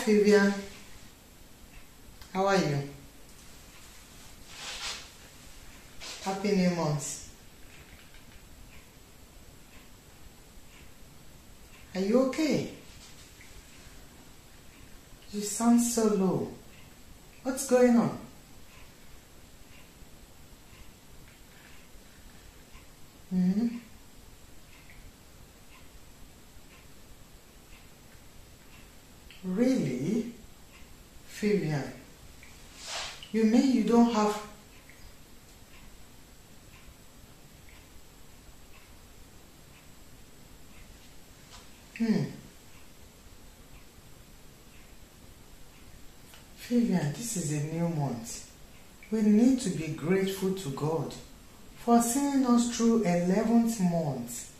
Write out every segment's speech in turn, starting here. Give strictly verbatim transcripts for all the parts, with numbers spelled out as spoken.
Vivian. How are you? Happy New Month. Are you okay? You sound so low. What's going on? Hmm? Really? Vivian, you mean you don't have... Hmm. Vivian, this is a new month. We need to be grateful to God for seeing us through eleventh month.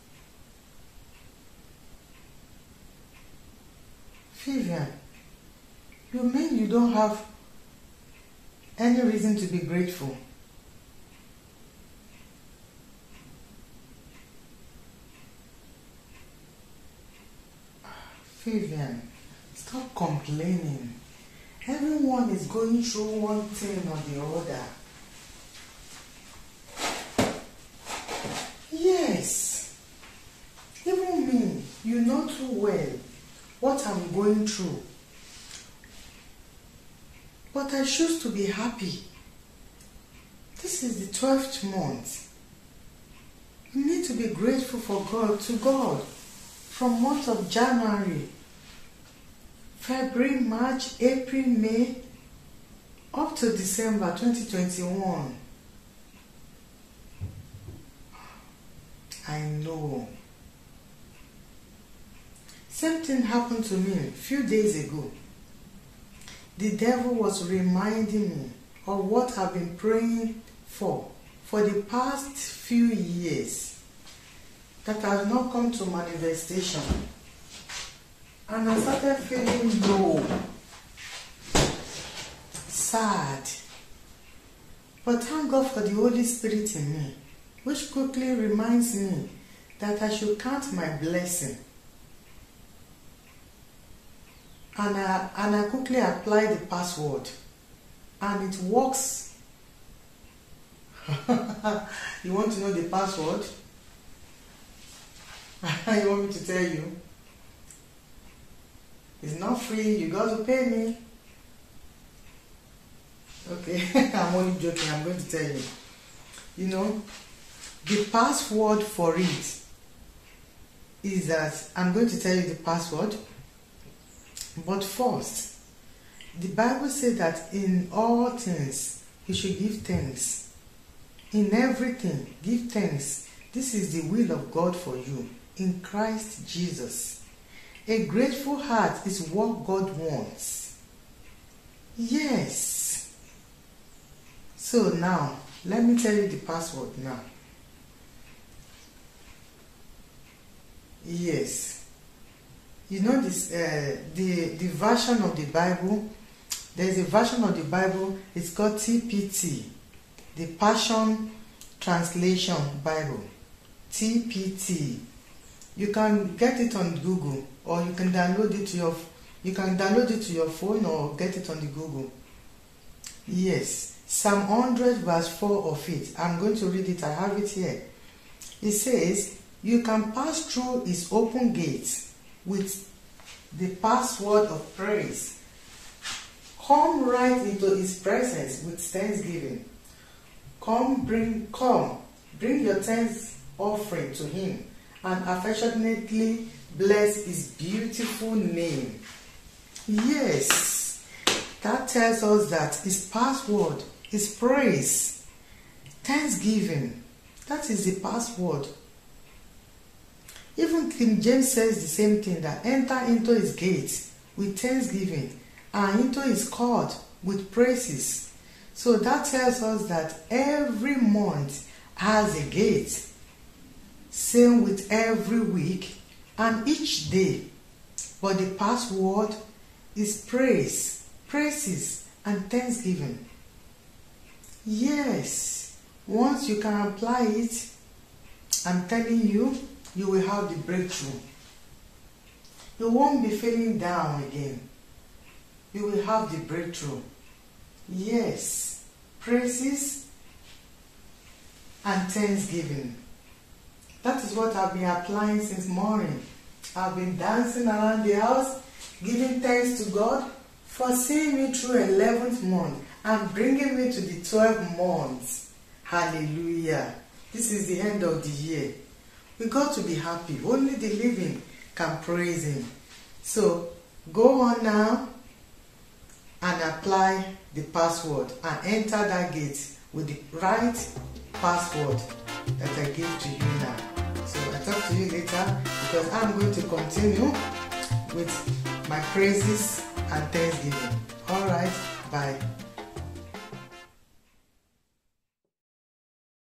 Vivian, you mean you don't have any reason to be grateful? Vivian, stop complaining. Everyone is going through one thing or the other. Yes. Even me, you know too well what I'm going through. But I choose to be happy. This is the twelfth month. You need to be grateful for God, to God. From month of January, February, March, April, May, up to December twenty twenty-one. I know. Same thing happened to me a few days ago. The devil was reminding me of what I've been praying for for the past few years that has not come to manifestation. And I started feeling low, sad. But thank God for the Holy Spirit in me, which quickly reminds me that I should count my blessing. And I, and I quickly apply the password. And it works. You want to know the password? You want me to tell you? It's not free, you got to pay me. Okay, I'm only joking, I'm going to tell you. You know, the password for it is that, I'm going to tell you the password. But first, the Bible says that in all things, you should give thanks. In everything, give thanks. This is the will of God for you in Christ Jesus. A grateful heart is what God wants. Yes. So now, let me tell you the password now. Yes. You know this, uh, the, the version of the Bible, there is a version of the Bible, it's called T P T, the Passion Translation Bible, T P T. You can get it on Google, or you can download it to your, you can download it to your phone or get it on the Google. Yes, Psalm one hundred verse four of it, I'm going to read it, I have it here. It says, you can pass through his open gates with the password of praise. Come right into his presence with thanksgiving. Come, bring, come, bring your thanks offering to him and affectionately bless his beautiful name. Yes, that tells us that his password is praise, thanksgiving. That is the password. Even King James says the same thing, that enter into his gates with thanksgiving and into his court with praises. So that tells us that every month has a gate. Same with every week and each day. But the password is praise, praises and thanksgiving. Yes, once you can apply it, I'm telling you, you will have the breakthrough. You won't be feeling down again. you will have the breakthrough. Yes, praises and thanksgiving. That is what I've been applying since morning. I've been dancing around the house, giving thanks to God for seeing me through eleventh month and bringing me to the twelfth month. Hallelujah. This is the end of the year. We got to be happy. Only the living can praise Him. So, go on now and apply the password and enter that gate with the right password that I gave to you now. So, I'll talk to you later because I'm going to continue with my praises and thanksgiving. Alright, bye.